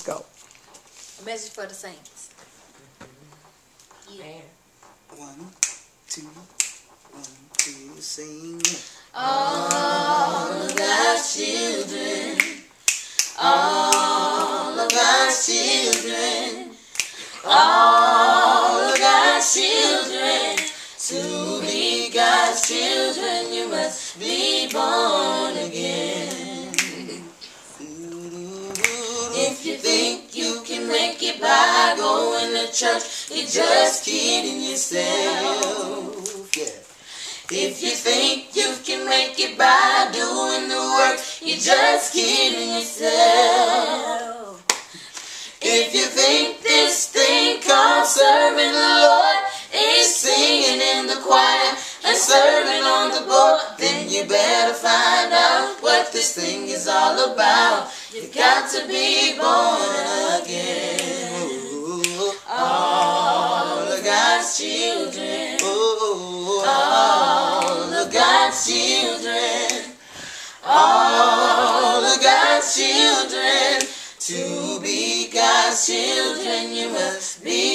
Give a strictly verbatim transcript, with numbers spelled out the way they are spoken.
Go. A message for the saints. Yeah. One, two, one, two, sing. All of God's children, all of God's children, all of God's children. To be God's children, you must be born again. If you think you can make it by going to church, you're just kidding yourself. Yeah. If you think you can make it by doing the work, you're just kidding yourself. If you think this thing called serving the Lord is singing in the choir and serving on the board, then you better find out what this thing is all about. You've got to be born again. All of God's children, all of God's children, all of God's children. To be God's children, you must be